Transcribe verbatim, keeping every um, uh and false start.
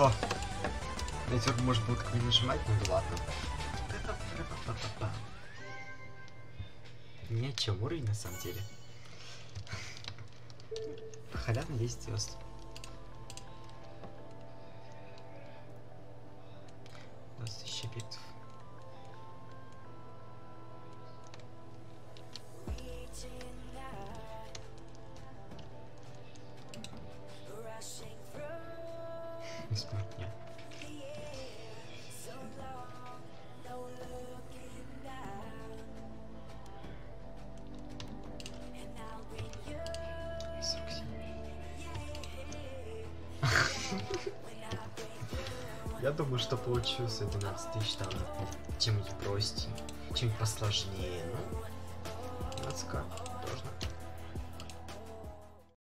Фу. Я только, может, было так не нажимать, ну да ладно. Ни о чем уровень на самом деле. Халявно десять звезд. двадцать тысяч объектов. Бесплатно. Я думаю, что получился двенадцать тысяч там чем-нибудь простенький, чем-нибудь посложнее. Ну, двадцать ка должно.